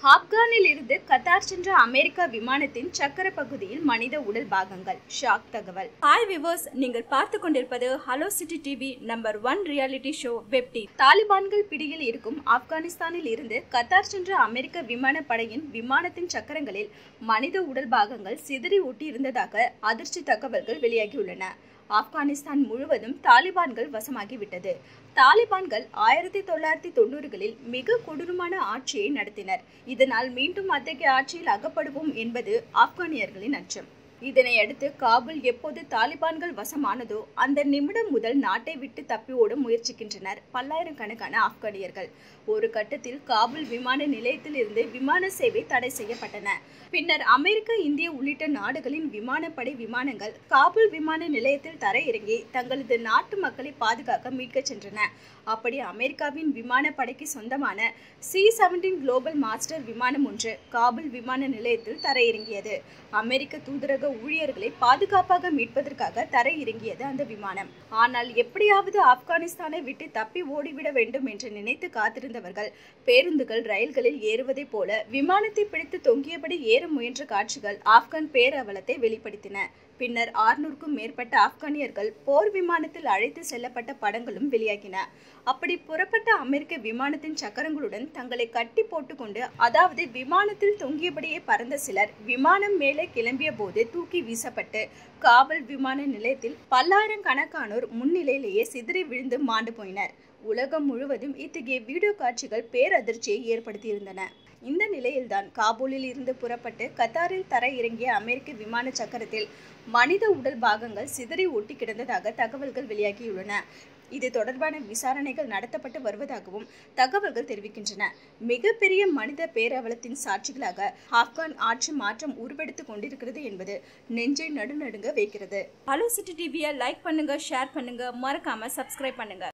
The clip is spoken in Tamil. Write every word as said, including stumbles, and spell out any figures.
ஆப்கானில் இருந்து கத்தார் சென்ற அமெரிக்கா விமானத்தின் சக்கர பகுதியில் மனித உடல் பாகங்கள். ஷாக் தகவல். ஹாய் விவர்ஸ், நீங்கள் பார்த்து கொண்டிருப்பது hello city TV number one reality show வெப்டி. தாலிபான்கள் பிடியில் இருக்கும் ஆப்கானிஸ்தானில் இருந்து கத்தார் சென்ற அமெரிக்க விமானப்படையின் விமானத்தின் சக்கரங்களில் மனித உடல் பாகங்கள் சிதறி ஒட்டி இருந்ததாக அதிர்ச்சி தகவல்கள் வெளியாகியுள்ளன. ஆப்கானிஸ்தான் முழுவதும் தாலிபான்கள் வசமாகிவிட்டது. தாலிபான்கள் ஆயிரத்தி தொள்ளாயிரத்தி தொண்ணூறுகளில் மிக கொடூரமான ஆட்சியை நடத்தினர். இதனால் மீண்டும் அத்தகைய ஆட்சியில் அகப்படுவோம் என்பது ஆப்கானியர்களின் அச்சம். இதனையடுத்து காபூல் எப்போது தாலிபான்கள் வசமானதோ அந்த நிமிடம் முதல் நாட்டை விட்டு தப்பி ஓட முயற்சிக்கின்றனர் பல்லாயிரக்கணக்கான ஆப்கானியர்கள். ஒரு கட்டத்தில் காபூல் விமான நிலையத்தில் இருந்து விமான சேவை தடை செய்யப்பட்டன. பின்னர் அமெரிக்க, இந்திய உள்ளிட்ட நாடுகளின் விமானப்படை விமானங்கள் காபூல் விமான நிலையத்தில் தரையிறங்கி தங்களது நாட்டு மக்களை பாதுகாக்க மீட்க சென்றன. அப்படி அமெரிக்காவின் விமானப்படைக்கு சொந்தமான சி செவன்டீன் குளோபல் மாஸ்டர் விமானம் ஒன்று காபூல் விமான நிலையத்தில் தரையிறங்கியது. அமெரிக்க தூதரக ஊழியர்களை பாதுகாப்பாக மீட்பதற்காக தரை இறங்கியது அந்த விமானம். ஆனால் எப்படியாவது ஆப்கானிஸ்தானை விட்டு தப்பி ஓடிவிட வேண்டும் என்று நினைத்து காத்திருந்தவர்கள் பேருந்துகள், ரயில்களில் ஏறுவதை போல விமானத்தை பிடித்து தொங்கியபடி ஏற முயன்ற காட்சிகள் ஆப்கான் பேரவலத்தை வெளிப்படுத்தின. பின்னர் ஆறுநூறுக்கும் மேற்பட்ட ஆப்கானியர்கள் போர் விமானத்தில் அழைத்து செல்லப்பட்ட படங்களும் வெளியாகின. அப்படி புறப்பட்ட அமெரிக்க விமானத்தின் சக்கரங்களுடன் தங்களை கட்டி போட்டுக்கொண்டு, அதாவது விமானத்தில் தொங்கியபடியே பறந்த சிலர் விமானம் மேலே கிளம்பிய போது தூக்கி வீசப்பட்டு காபூல் விமான நிலையத்தில் பல்லாயிரக்கணக்கானோர் முன்னிலையிலேயே சிதறி விழுந்து மாண்டு போயினர். உலகம் முழுவதும் இத்தகைய வீடியோ காட்சிகள் பேரதிர்ச்சியை ஏற்படுத்தியிருந்தன. இந்த நிலையில்தான் காபூலில் இருந்து புறப்பட்டு கத்தாரில் தர இறங்கிய அமெரிக்க விமான சக்கரத்தில் மனித உடல் பாகங்கள் சிதறி ஒட்டி கிடந்ததாக தகவல்கள் வெளியாகியுள்ளன. இது தொடர்பான விசாரணைகள் நடத்தப்பட்டு வருவதாகவும் தகவல்கள் தெரிவிக்கின்றன. மிகப்பெரிய மனித பேரவலத்தின் சாட்சிகளாக ஆப்கான் ஆட்சி மாற்றம் உருவெடுத்துக் கொண்டிருக்கிறது என்பது நெஞ்சை நடுநடுங்க வைக்கிறது. ஹலோ சிட்டி டிவியை லைக் பண்ணுங்க, ஷேர் பண்ணுங்க, மறக்காம சப்ஸ்கிரைப் பண்ணுங்க.